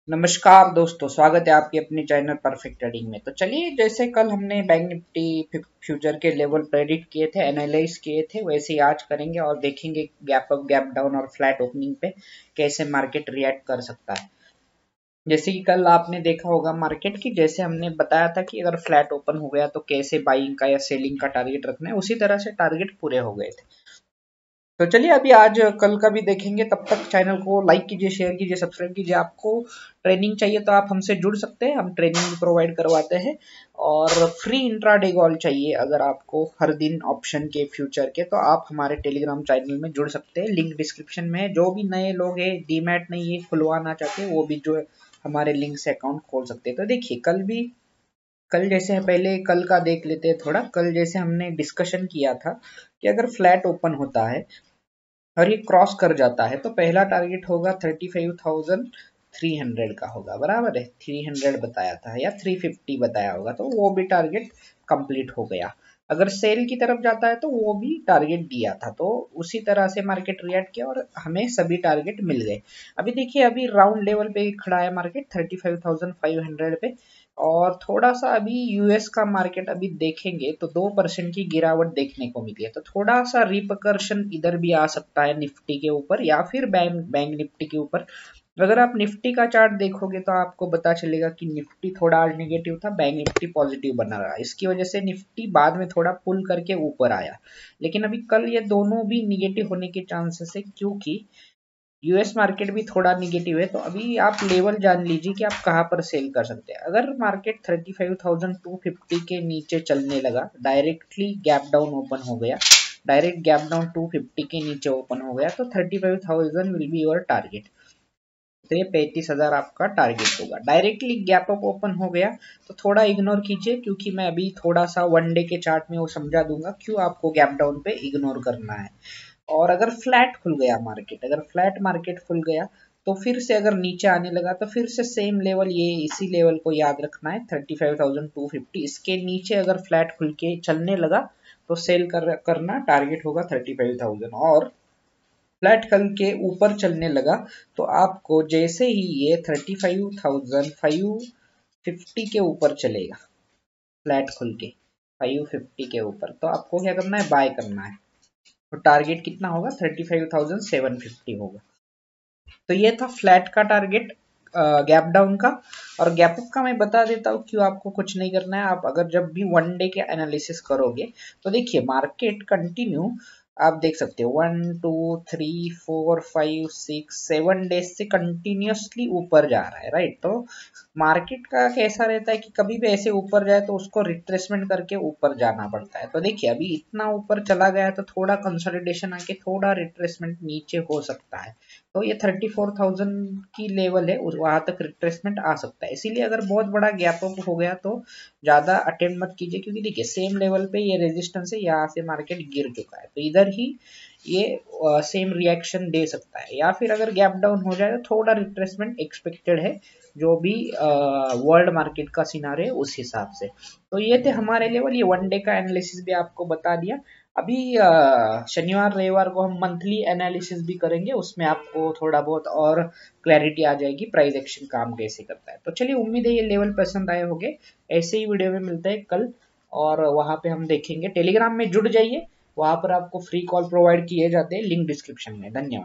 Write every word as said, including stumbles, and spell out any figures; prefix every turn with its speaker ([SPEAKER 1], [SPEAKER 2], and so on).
[SPEAKER 1] नमस्कार दोस्तों, स्वागत है आपके अपने चैनल परफेक्ट ट्रेडिंग में। तो चलिए, जैसे कल हमने बैंक निफ्टी फ्यूचर के लेवल प्रेडिक्ट किए थे, एनालाइज किए थे, वैसे ही आज करेंगे और देखेंगे गैप अप, गैप डाउन और फ्लैट ओपनिंग पे कैसे मार्केट रिएक्ट कर सकता है। जैसे कि कल आपने देखा होगा मार्केट की, जैसे हमने बताया था कि अगर फ्लैट ओपन हो गया तो कैसे बाइंग का या सेलिंग का टारगेट रखना है, उसी तरह से टारगेट पूरे हो गए थे। तो चलिए अभी आज कल का भी देखेंगे। तब तक चैनल को लाइक कीजिए, शेयर कीजिए, सब्सक्राइब कीजिए। आपको ट्रेनिंग चाहिए तो आप हमसे जुड़ सकते हैं, हम ट्रेनिंग भी प्रोवाइड करवाते हैं। और फ्री इंट्राडे कॉल चाहिए अगर आपको हर दिन ऑप्शन के फ्यूचर के, तो आप हमारे टेलीग्राम चैनल में जुड़ सकते हैं। लिंक डिस्क्रिप्शन में है। जो भी नए लोग हैं, डीमैट नहीं है खुलवाना चाहते, वो भी जो है हमारे लिंक से अकाउंट खोल सकते हैं। तो देखिए कल भी, कल जैसे पहले कल का देख लेते हैं थोड़ा। कल जैसे हमने डिस्कशन किया था कि अगर फ्लैट ओपन होता है और ये क्रॉस कर जाता है तो पहला टारगेट होगा thirty five thousand three hundred का होगा, बराबर है। थ्री हंड्रेड बताया था या थ्री फिफ्टी बताया होगा, तो वो भी टारगेट कंप्लीट हो गया। अगर सेल की तरफ जाता है तो वो भी टारगेट दिया था, तो उसी तरह से मार्केट रिएक्ट किया और हमें सभी टारगेट मिल गए। अभी देखिए, अभी राउंड लेवल पे खड़ा है market thirty five thousand five hundred पे। और थोड़ा सा अभी यूएस का मार्केट अभी देखेंगे तो दो परसेंट की गिरावट देखने को मिली है, तो थोड़ा सा रिपकर्शन इधर भी आ सकता है निफ्टी के ऊपर या फिर बैंक बैंक निफ्टी के ऊपर। अगर आप निफ्टी का चार्ट देखोगे तो आपको पता चलेगा कि निफ्टी थोड़ा आज निगेटिव था, बैंक निफ्टी पॉजिटिव बना रहा। इसकी वजह से निफ्टी बाद में थोड़ा पुल करके ऊपर आया। लेकिन अभी कल ये दोनों भी निगेटिव होने के चांसेस है, क्योंकि यूएस मार्केट भी थोड़ा निगेटिव है। तो अभी आप लेवल जान लीजिए कि आप कहाँ पर सेल कर सकते हैं। अगर market thirty five thousand two fifty के नीचे चलने लगा, डायरेक्टली गैप डाउन ओपन हो गया, direct gap down two fifty के नीचे ओपन हो गया, तो thirty five thousand will be your target. तो ये पैंतीस हजार आपका टारगेट होगा। डायरेक्टली गैप अप ओपन हो गया तो थोड़ा इग्नोर कीजिए, क्योंकि मैं अभी थोड़ा सा वन डे के चार्ट में वो समझा दूंगा क्यों आपको गैप डाउन पे इग्नोर करना है। और अगर फ्लैट खुल गया मार्केट, अगर फ्लैट मार्केट खुल गया तो फिर से अगर नीचे आने लगा तो फिर से सेम लेवल, ये इसी लेवल को याद रखना है thirty five thousand two fifty. इसके नीचे अगर फ्लैट खुल के चलने लगा तो सेल कर, करना टारगेट होगा थर्टी फाइव थाउजेंड। और फ्लैट खुल के ऊपर चलने लगा तो आपको जैसे ही ये thirty five thousand five fifty के ऊपर चलेगा, फ्लैट खुल के फाइव फिफ्टी के ऊपर, तो आपको क्या करना है, बाय करना है। तो टारगेट कितना होगा, thirty five thousand seven fifty होगा। तो ये था फ्लैट का टारगेट, गैप डाउन का। और गैप अप का मैं बता देता हूँ क्यों आपको कुछ नहीं करना है। आप अगर जब भी वन डे के एनालिसिस करोगे तो देखिए मार्केट कंटिन्यू, आप देख सकते हो one two three four five six seven days से कंटिन्यूसली ऊपर जा रहा है, राइट। तो मार्केट का कैसा रहता है कि कभी भी ऐसे ऊपर जाए तो उसको रिट्रेसमेंट करके ऊपर जाना पड़ता है। तो देखिए अभी इतना ऊपर चला गया तो थोड़ा कंसोलिडेशन आके थोड़ा रिट्रेसमेंट नीचे हो सकता है। तो ये थर्टी फोर थाउजेंड की लेवल है, वहां तक रिट्रेसमेंट आ सकता है। इसीलिए अगर बहुत बड़ा गैप अप हो गया तो ज्यादा अटेम्प्ट मत कीजिए, क्योंकि देखिए सेम लेवल पे ये रेजिस्टेंस है, यहाँ से मार्केट गिर चुका है, तो इधर ही ये सेम रिएक्शन दे सकता है। या फिर अगर गैप डाउन हो जाए तो थोड़ा रिट्रेसमेंट एक्सपेक्टेड है, जो भी वर्ल्ड मार्केट का सिनारे उस हिसाब से। तो ये थे हमारे लेवल, ये वन डे का एनालिसिस भी आपको बता दिया। अभी शनिवार रविवार को हम मंथली एनालिसिस भी करेंगे, उसमें आपको थोड़ा बहुत और क्लैरिटी आ जाएगी प्राइस एक्शन काम कैसे करता है। तो चलिए, उम्मीद है ये लेवल पसंद आए होंगे। ऐसे ही वीडियो में मिलते हैं कल, और वहां पे हम देखेंगे। टेलीग्राम में जुड़ जाइए, वहां पर आपको फ्री कॉल प्रोवाइड किए जाते हैं, लिंक डिस्क्रिप्शन में। धन्यवाद।